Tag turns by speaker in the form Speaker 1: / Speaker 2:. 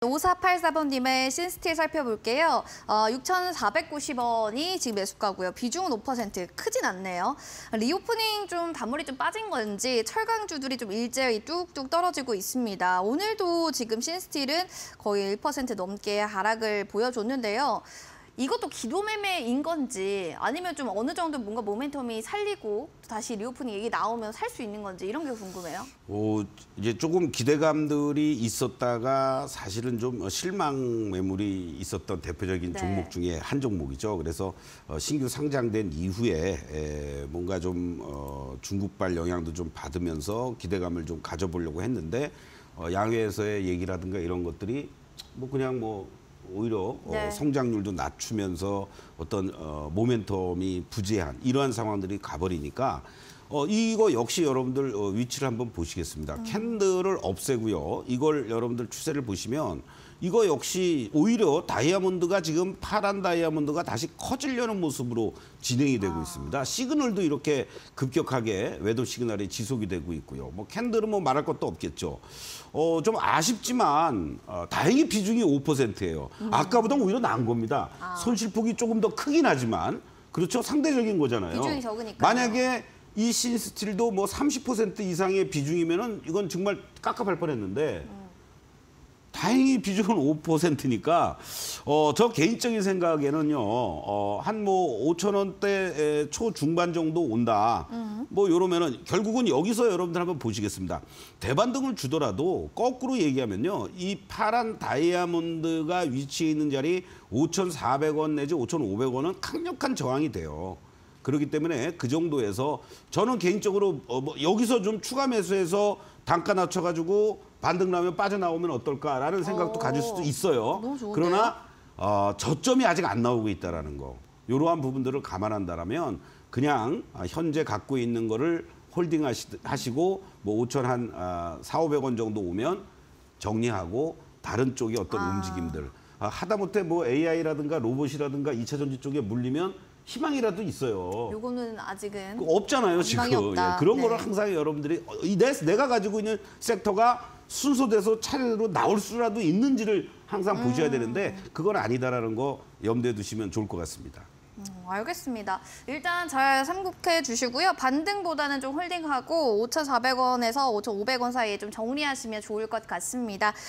Speaker 1: 5484번님의 신스틸 살펴볼게요. 6,490원이 지금 매수가고요. 비중은 5%, 크진 않네요. 리오프닝 좀 단물이 좀 빠진 건지 철강주들이 좀 일제히 뚝뚝 떨어지고 있습니다. 오늘도 지금 신스틸은 거의 1% 넘게 하락을 보여줬는데요. 이것도 기도매매인 건지 아니면 좀 어느 정도 뭔가 모멘텀이 살리고 다시 리오프닝 얘기 나오면 살 수 있는 건지 이런 게 궁금해요.
Speaker 2: 이제 조금 기대감들이 있었다가 사실은 좀 실망 매물이 있었던 대표적인 종목 중에 한 종목이죠. 그래서 신규 상장된 이후에 뭔가 좀 중국발 영향도 좀 받으면서 기대감을 좀 가져보려고 했는데 양회에서의 얘기라든가 이런 것들이 오히려 성장률도 낮추면서 어떤 모멘텀이 부재한 이러한 상황들이 가버리니까 이거 역시 여러분들 위치를 한번 보시겠습니다. 캔들을 없애고요. 이걸 여러분들 추세를 보시면 이거 역시 오히려 다이아몬드가 지금 파란 다이아몬드가 다시 커지려는 모습으로 진행이 되고 있습니다. 시그널도 이렇게 급격하게 외도 시그널이 지속이 되고 있고요. 캔들은 말할 것도 없겠죠. 좀 아쉽지만 다행히 비중이 5%예요. 아까보다 오히려 나은 겁니다. 손실폭이 조금 더 크긴 하지만 그렇죠. 상대적인 거잖아요.
Speaker 1: 비중이 적으니까요.
Speaker 2: 만약에 이 신스틸도 30% 이상의 비중이면은 이건 정말 깝깝할 뻔했는데 다행히 비중은 5%니까 저 개인적인 생각에는요 한 5,000원대 초중반 정도 온다. 이러면은 결국은 여기서 여러분들 한번 보시겠습니다. 대반등을 주더라도 거꾸로 얘기하면요 이 파란 다이아몬드가 위치해 있는 자리 5,400원 내지 5,500원은 강력한 저항이 돼요. 그렇기 때문에 그 정도에서 저는 개인적으로 여기서 좀 추가 매수해서 단가 낮춰가지고 반등 나면 빠져나오면 어떨까라는 생각도 가질 수도 있어요.
Speaker 1: 너무 좋은데요?
Speaker 2: 그러나 저점이 아직 안 나오고 있다는 거. 이러한 부분들을 감안한다면 그냥 현재 갖고 있는 거를 홀딩하시고 5,000 한 4,500원 정도 오면 정리하고 다른 쪽의 어떤 움직임들. 하다못해 AI라든가 로봇이라든가 2차 전지 쪽에 물리면 희망이라도 있어요.
Speaker 1: 요거는 아직은
Speaker 2: 없잖아요, 지금. 그런 거를 항상 여러분들이 내가 가지고 있는 섹터가 순서돼서 차례로 나올 수라도 있는지를 항상 보셔야 되는데 그건 아니다라는 거 염두에 두시면 좋을 것 같습니다.
Speaker 1: 알겠습니다. 일단 잘 참고해 주시고요. 반등보다는 좀 홀딩하고 5,400원에서 5,500원 사이에 좀 정리하시면 좋을 것 같습니다.